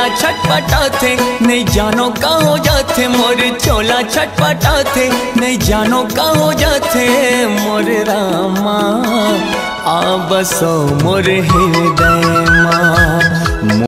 चोला छटपटाते नहीं जानो का हो जाते मोर चोला छटपटाते नहीं जानो का हो जाते मोर रामा आ बसो मोर हृदय माँ।